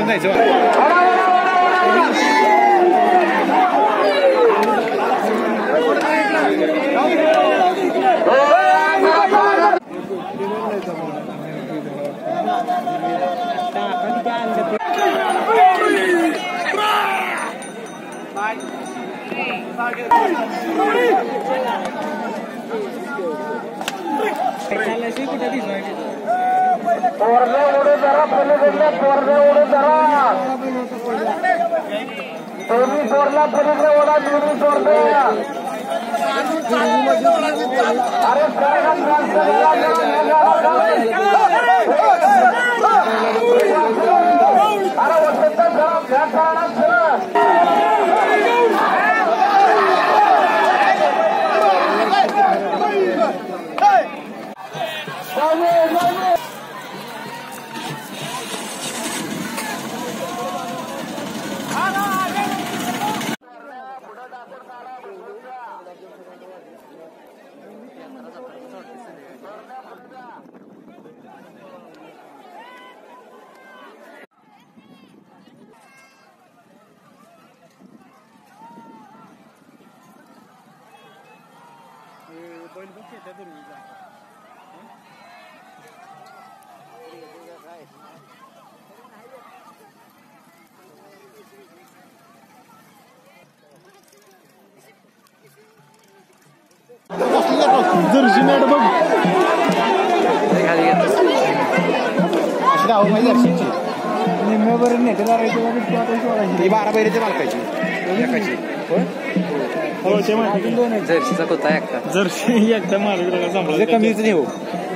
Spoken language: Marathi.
जायचं पोरले उडे जरा पलीकडले पोरले उडे जरा दोन्ही पोरला पलीकडे ओढा दोन्ही पोरले अरे अरे वसंत जरा घ्या जर्सी मॅट बघ निम्म्यावर नेते 12 बैरेच्या मालकाची जर्सीचा कोता एकटा जर्सी एकटा मालक कमीच नाही हो